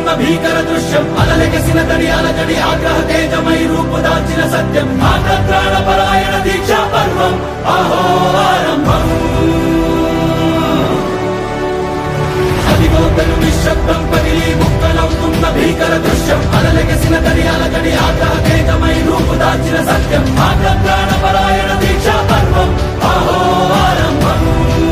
భీకర దృశ్యం అలలెగసిన తడి అలజడి ఆగ్రహ తేజమై రూపుదాల్చిన సత్యం ఆగ్రహ దీక్షా పర్వం అహో ఆరంభం అదిగో పెను నిశ్శబ్దం పగిలి ముక్కలవుతున్న భీకర దృశ్యం అలలెగసిన తడి అలజడి ఆగ్రహ తేజమై రూపుదాల్చిన సత్యం ఆగ్రహ దీక్షా పర్వం అహో ఆరంభం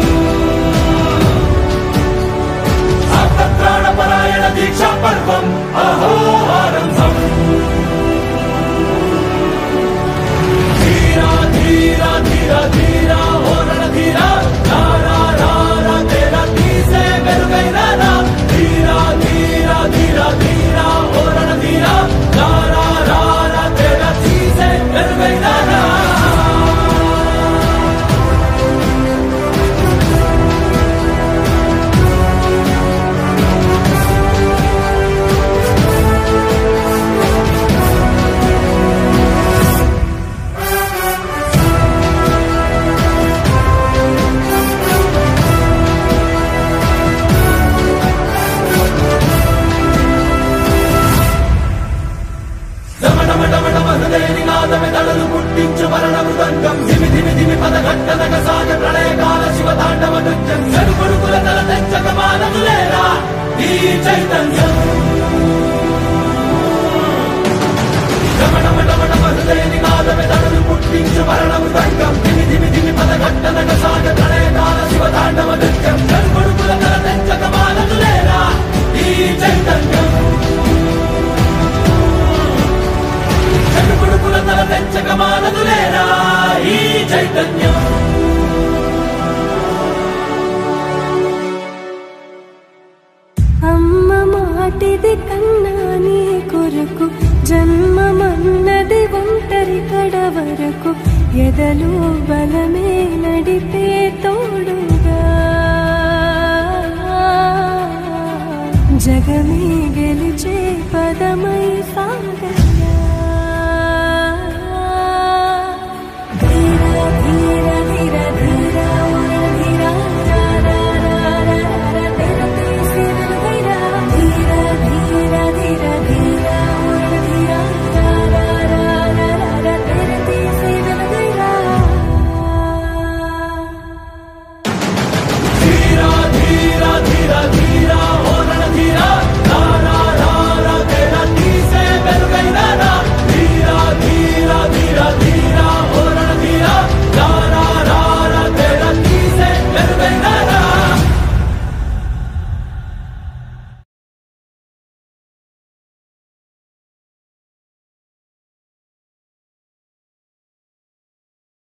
ఆగ్రహ దీక్షా పర్వం అహో ఆరంభం ధీరా ధీరా ధీరా ధీరా ఓరణ ధీరా రారా రారా తేరా తీసే మెరుగైన రా ధీరా ధీరా ధీరా ధీరా ఓరణ ధీరా రారా రారా తేరా తీసే మెరుగైన రా దళలు పుట్టించు మరణ మృదంగం ధిమి ధిమి ధిమి పదఘట్టనగ సాగ ప్రళయకాల శివ తాండవ నృత్యం చెడుకొడుకుల తల తెచ్చక మానదులేరా ఈ చైతన్యం రమణమటమట హృదయ నినాదమే దళలు పుట్టించు మరణ మృదంగం ధిమి ధిమి ధిమి పదఘట్టనగ సాగ ప్రళయకాల శివ తాండవ నృత్యం చెడుకొడుకుల తల తెచ్చక మానదులేరా ఈ చైతన్యం తల తెచ్చక మానదులేరా ఈ చైతన్యం అమ్మ మాటిది కన్నా నీ కొరకు జన్మమన్నది ఒంటరి కడ వరకు ఎదలు బలమే నడిపే తోడుగా జగమే గెలిచే పదమై